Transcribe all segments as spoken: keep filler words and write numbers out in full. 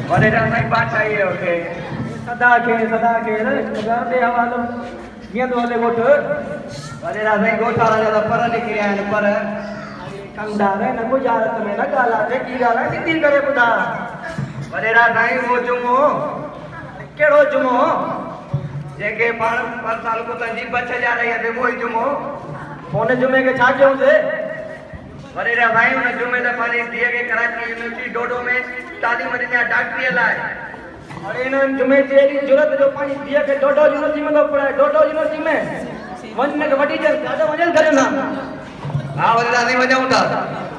वॾे साईं बादशाही ओके सदा खे सदा खे घर दे हवालो कीअं थो हले ॻोठ वॾे साईं ॻोठ वारा त पर निकिरिया आहिनि पर कंदार न गुजारत में न ॻाल्हाए की ॻाल्हि आहे सिधी करे ॿुधा वॾे साईं उहो जुमो कहिड़ो जुमो जेके पाण पर साल को तंजी बच जा रही है वो ही जुमो उन जुमे के छा कयोसीं वॾे साईं उन जुमे ते पंहिंजी धीअ खे कराची यूनिवर्सिटी डोडो में तालीम ॾिनी डॉक्टरीअ लाइ और इन जुमे ते एॾी ज़रूरत जो पंहिंजी धीअ खे डोडो यूनिवर्सिटी में थो पढ़ाए डोडो यूनिवर्सिटी में वञ के वठी जन ॾाढो वञनि करे ना हा वॾे साईं वञूं था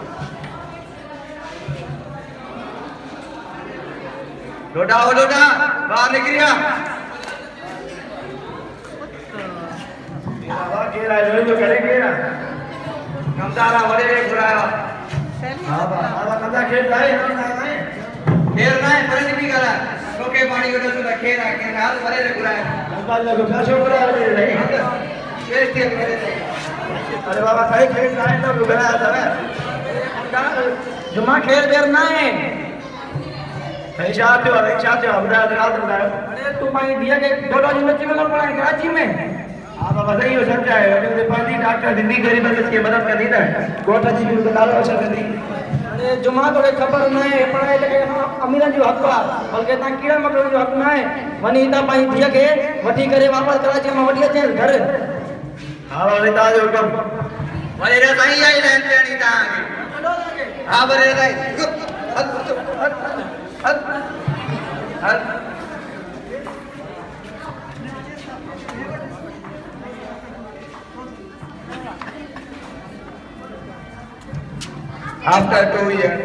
डोडा ओ डोडा ॿाहिरि निकिरिया बाबा केरा है जो करे केरा कमदारा वड़े रे घुराया हां बाबा कदा खेल जाए खेल ना है पर नहीं करा रोके पानी को तो खेरा के हाल वड़े रे घुराया कमदार लोग का छोकरा रे नहीं बेइज्जती करे अरे बाबा सही खेल जाए तो घुराया था जुमा खेल देर ना है सही चाहते हो सही चाहते हो बड़ा रात बड़ा अरे तू भाई दिया के डोडो यूनिवर्सिटी में पढ़ा कराची में हां बाबा सही हो समझा है अरे पानी डॉक्टर दिल्ली गरीब के मदद कर दी ना गोटा जी भी नालो असर कर दी अरे जुमा तो खबर ना है पढ़ाई लगे अमीरन जो हक है बल्कि ता कीड़ा मकोड़न जो हक ना है वनी ता पाई दिया के वठी करे वापस कराची में वठी अचे घर हां वाले ता जो हुकम वाले रे साईं आई रहन देनी ता हां वाले रे हद हद After two years,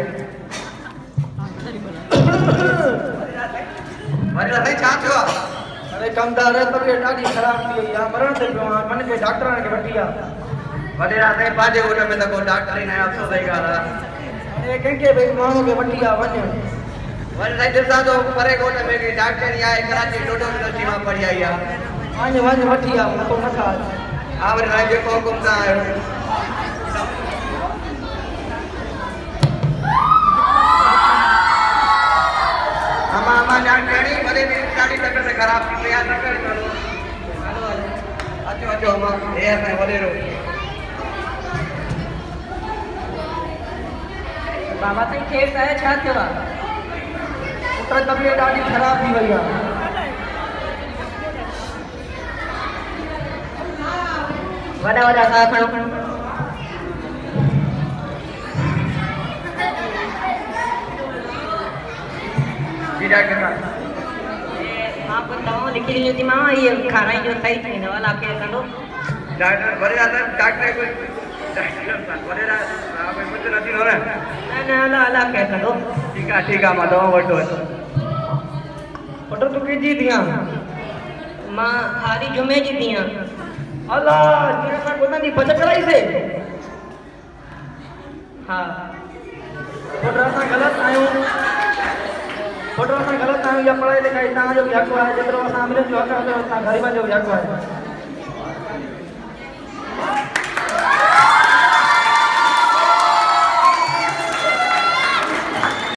वरी साईं छा थियो अरे कमदार तबियत ॾाढी ख़राब थी वई आहे मरण ते पियो आहे मन के डॉक्टर के वठी आ वॾे साईं पाजे ॻोठ में त को डॉक्टर ई न आहे अफ़सोस जी ॻाल्हि आहे अरे कंहिंखे भई माण्हू खे वठी आ वञ वरी साईं ॾिसां थो परे ॻोठ में के डॉक्टर ई आहे कराची डोडो यूनिवर्सिटी मां पढ़ी आई आहे वञ वञ वठी आ मथो न खा हा वरी साईं जेको हुकुम सां आयो अमा अमा डॉक्टरी भले भी ॾाढी तबियत ख़राब थी वई आहे न करे चलो अचो अचो अमा हे असां वॾेरो बाबा ताईं केस आहे छा थियो आहे पुट तबियत ॾाढी ख़राब थी वई आहे वॾा वॾा साह खणो डॉक्टर मां को दवा लिखी दी थी मां ये खाराई जो सही थी न वाला के कंदो डॉक्टर बड़े जाता डॉक्टर कोई डॉक्टर बड़े आप मुझे नहीं हो रहा न न अला अला के कंदो ठीक है ठीक है मां दवा वठो वठो तू की जी दिया मां खाली जुमे जी दिया अल्लाह तेरे सा कोना दी बचत कराई से हां वठो सा गलत आयो फोटो में गलत है या पढ़ाई लिखाई ता जो हक है जेतरो असा अमीर जो हक है ता गरीब जो हक है